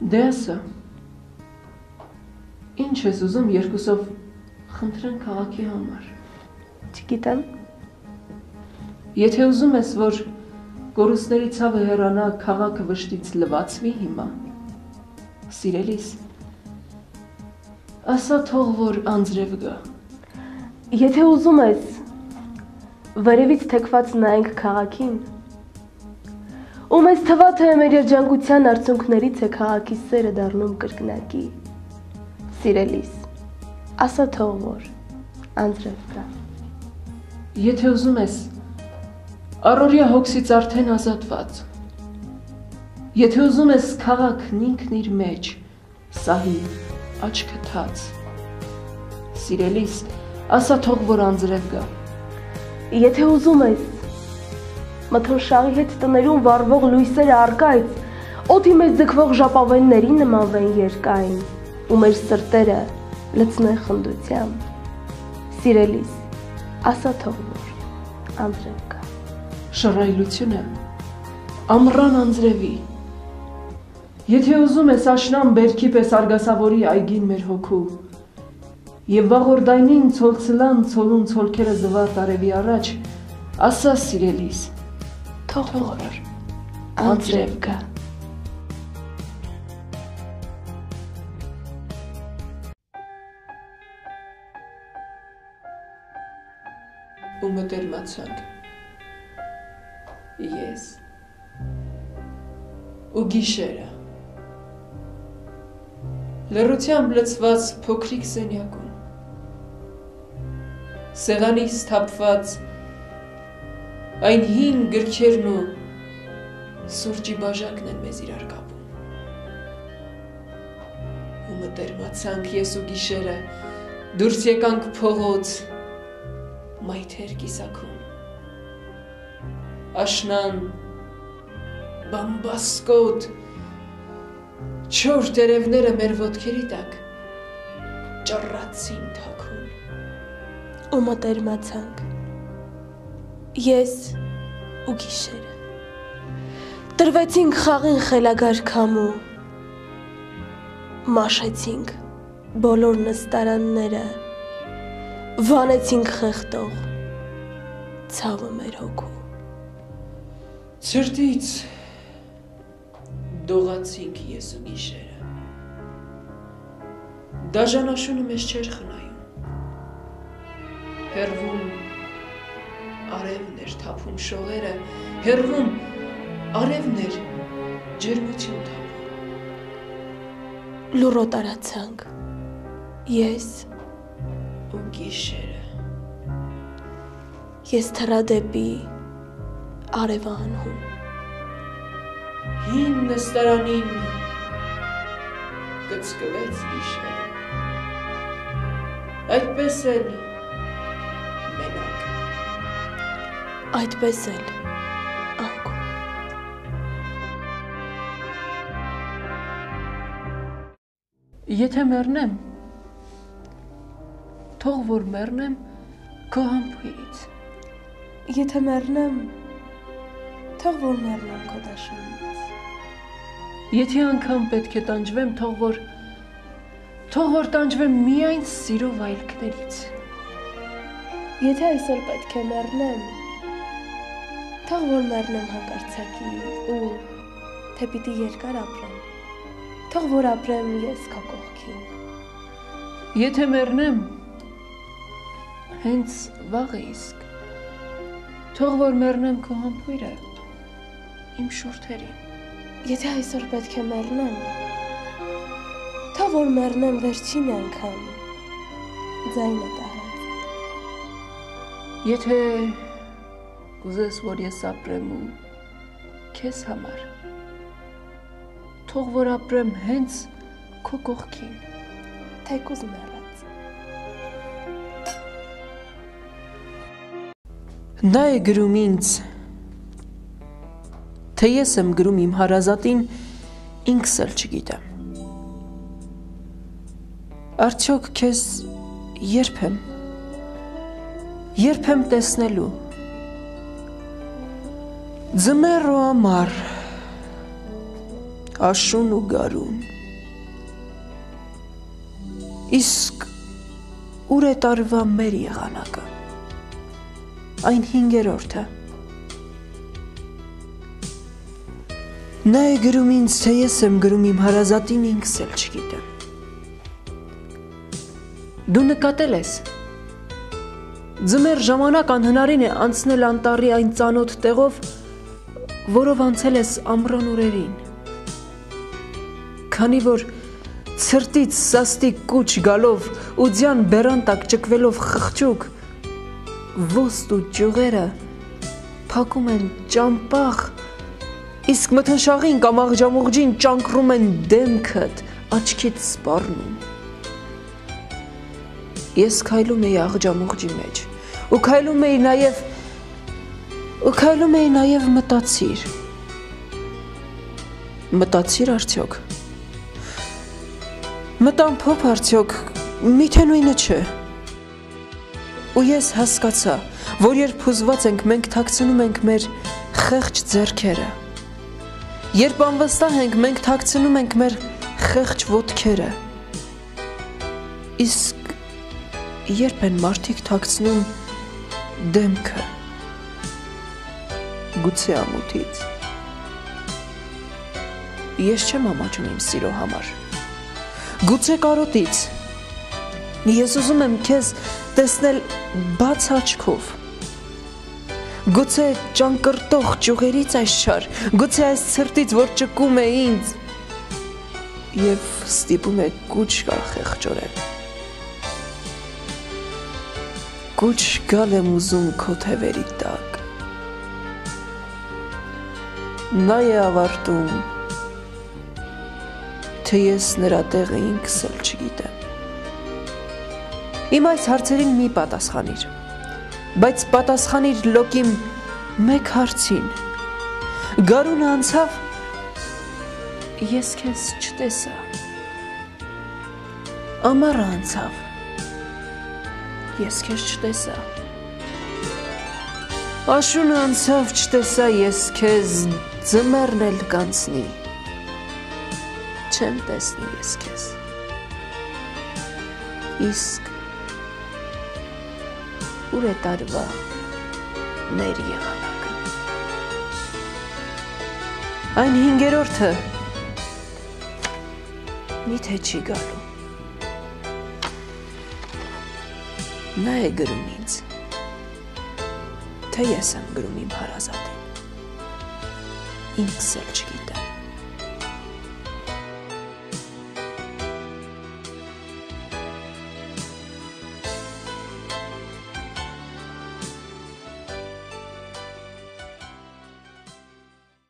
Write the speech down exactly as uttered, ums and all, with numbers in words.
Դե ասա, ինչ ես ուզում երկուսով խնդրեն քաղաքի համար։ Չգիտեմ։ Եթե ուզում ես, որ կորուստների ցավը հեռանա, քաղաքը վշտից լվացվի հիմա, սիրելիս, ասա թող որ անձրև գա։ Եթե ուզում ես, վերևից թեքված նայենք քաղաքին, ու մեզ թվա թե մեր երջանկության արդյունքներից է քաղաքի սերը դառնում կրկնակի, սիրելիս, ասա թող որ անձրև գա։ Եթե ուզում ես, առօրյա հոգսից արդեն ազատված, եթե ուզում ես քաղաքն ինքն իր մեջ, սահի, աչքը թաց, սիրելիս, ասա թող որ անձրև գա։ Եթե ուզում ես, մթնշաղի հետ տներում վառվող լույսերը առկայց, օդի մեջ ձգվող ժապավենների նմանվեն երկայն, ու մեր սրտերը լցնեն խնդությամբ, սիրելիս, ասա թող որ անձրև գա։ Շռայլությունը ամռան անձրևի, եթե ուզում ես աշնան բերքի պես արգասավորի այգին մեր հոգու, և վաղորդայնին ցոլցլան ցոլուն ցոլքերը զվարթ արևի առաջ, ասա սիրելիս, թող որ անձրև գա։ Ու մտերմացանք, ես ու գիշերը, լռությամբ լցված փոքրիկ սենյակում, սեղանից թափված այն հին գրքերն ու սուրճի բաժակն են մեզ իրար կապում։ Ու մտերմացանք ես ու գիշերը, դուրս եկանք փողոց, մայթեր կիսակում, աշնան, բամբասկոտ, չոր տերևները մեր ոտքերի տակ ճռռացին թաքուն։ Ու մտերմացանք, ես ու գիշերը, տրվեցինք խաղին խելագար քամու, մաշեցինք բոլոր նստարանները, վանեցինք խեղտող ցավը մեր հոգու։ Ցրտից դողացինք ես ու գիշերը, դաժանաշունը մեզ չէր խնայում, հեռվում արևն էր թափում շողերը, հեռվում արևն էր ջերմություն թափում։ Լուռոտ արացանք, ես ու գիշերը, ես թռա դեպի արևը անհուն, հին նստարանին կծկվեց գիշերը, այդպես էլ մենակ, այդպես էլ անկում։ Եթե մեռնեմ, թող որ մեռնեմ քո համբույրից։ Եթե մեռնեմ, թող որ մեռնեմ քո դաշնից։ Եթե անգամ պետք է տանջվեմ, թող որ թող որ տանջվեմ միայն սիրո վայելքներից։ Եթե այսօր պետք է մեռնեմ, թող որ մեռնեմ հանկարծակի ու թե պիտի երկար ապրեմ, թող որ ապրեմ ես քո կողքին։ Եթե մեռնեմ, հենց վաղը իսկ, թող որ մեռնեմ քո համբույրը, իմ շուրթերին։ Եթե այսօր պետք է մեռնեմ, թող որ մեռնեմ վերջին անգամ, ձայնը տահած։ Եթե կուզես, որ ես ապրեմ ու քեզ համար, թող որ ապրեմ հենց քո կողքին, թեկուզ մեռած։ Նա է գրում ինձ, թե ես եմ գրում իմ հարազատին, ինքս էլ չգիտեմ։ Արդյոք քեզ երբ եմ, երբ եմ տեսնելու, ձմեռ ու ամառ, աշուն ու գարուն, Իսկ ուր է տարվա մեր եղանակը, այն հինգերորդը։ Նա է գրում ինձ, թե ես եմ գրում իմ հարազատին, ինքս էլ չգիտեմ։ Դու նկատել ես, ձմեռ ժամանակ անհնարին է անցնել անտառի այն ծանոթ տեղով, որով անցել ես ամռան օրերին, քանի որ ցրտից սաստիկ կուչ գալով ու ձյան բերան տակ ճկվելով խղճուկ, ոստ ու ճյուղերը փակում են ճամպաղ, իսկ մթնշաղին կամ աղջամուղջին ճանկռում են դեմքդ, աչքիդ սպառնում։ Ես քայլում էի աղջամուղջի մեջ, ու քայլում էի նաև ու քայլում էի նաև մտածիր։ Մտածիր արդյոք։ Մտամփոփ արդյոք, միթե նույնը չէ։ Ու ես հասկացա, որ երբ հուզված ենք, մենք թաքցնում ենք մեր խեղճ ձեռքերը։ Երբ անվստահ ենք, մենք թաքցնում ենք մեր խեղճ ոտքերը։ Իսկ երբ են մարդիկ թաքցնում դեմքը, գուցե ամոթից։ Ես չեմ ամաչում իմ սիրո համար, գուցե կարոտից։ Ես ուզում եմ քեզ տեսնել բաց աչքով, գուցե ճանկռտող ճյուղերից այսչար, գուցե այս ցրտից, որ ճկում է ինձ և ստիպում է կուչ գալ խեղճորեն։ Կուչ գալ եմ ուզում քո թևերի տակ։ Նա է ավարտում, թե ես նրա տեղը ինքս էլ չգիտեմ։ Իմ այս հարցերին մի պատասխանիր, բայց պատասխանիր լոկիմ մեկ հարցին։ Գարունը անցավ, ես քեզ չտեսա։ Ամառը անցավ, ես քեզ չտեսա։ Աշունը անցավ, չտեսա ես քեզ, ձմեռն էլ կանցնի, չեմ տեսնի ես քեզ։ Իսկ ուր է տարվա մեր եղանակը։ Այն հինգերորդը միթե չի գալու։ Նա է գրում ինձ, թե ես եմ գրում իմ հարազատին, ինքս էլ չգիտեմ։